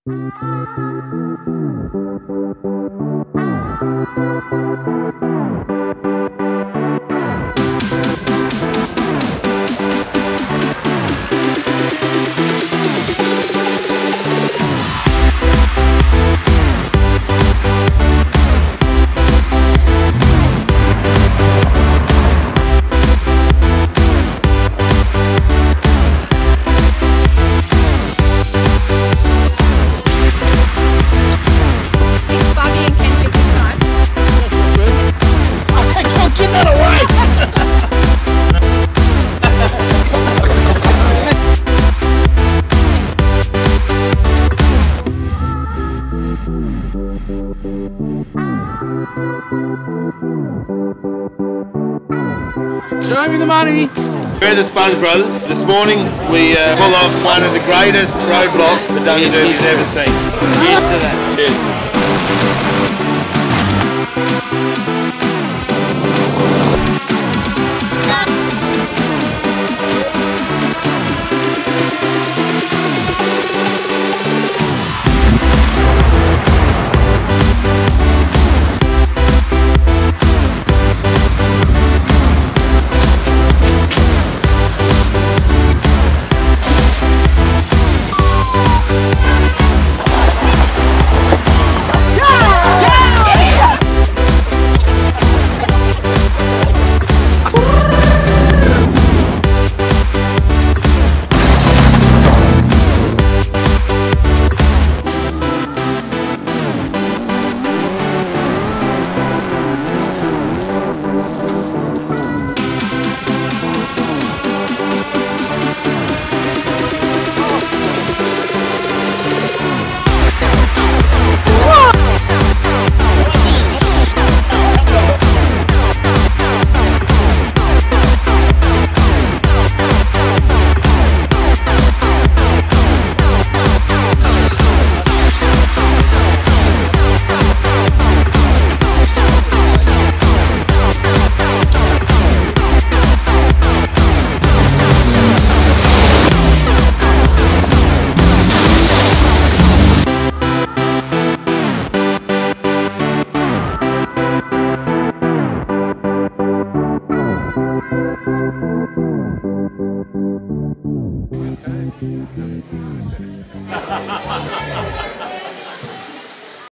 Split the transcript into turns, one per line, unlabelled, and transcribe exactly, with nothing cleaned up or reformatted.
Show me the money!
We're the Sponge Brothers. This morning we uh, pull off one of the greatest roadblocks the Dungy Derby's ever seen. Here's to that. Cheers.